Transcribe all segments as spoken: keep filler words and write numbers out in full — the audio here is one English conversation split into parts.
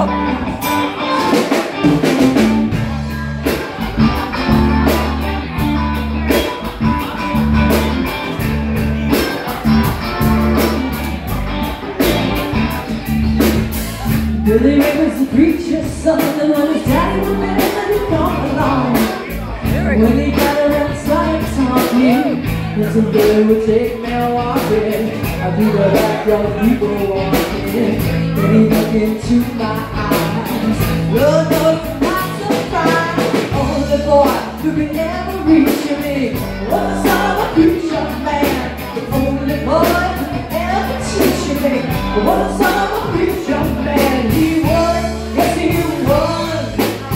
Billy Ray was the preacher's son, and when his daddy would let him come along. When he got around and started talking, that's when Billy would take Milwaukee. I do the backyard people walking, then he looked into my eyes. Lord knows I'm not surprised. Only boy who could ever reach me was the son of a preacher man. The only boy who could ever teach me was the son of a preacher man. He was, yes he was.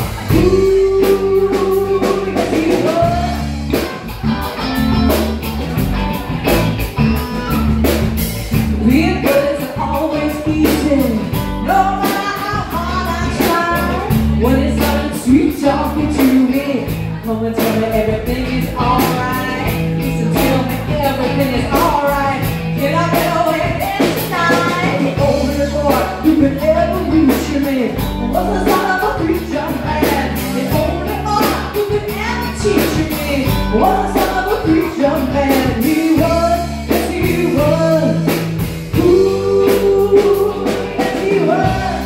Ooh, yes he was. Being good isn't always easy, no matter how hard I try. When it's not sweet talking to me, come and tell me everything is alright. Listen, tell me everything is alright. Can I get away there tonight? The only boy who could ever reach me was the son of a preacher man. The only boy who could ever teach me was the son of a preacher man. He was, yes he was. Ooh, yes he was.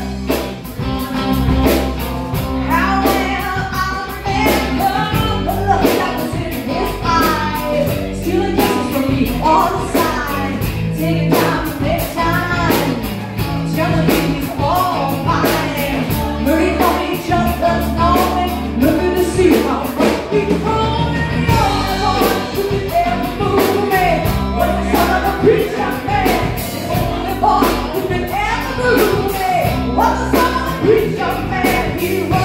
How well I remember the look that was in his eyes, stealing kisses from me on the side, taking time to make time, telling me he's all mine. Learning on each other's knowing, looking to see how much we grow. The only one who could ever move me was the son of a preacher man. The only boy who could ever move me was the son of a preacher man. He was.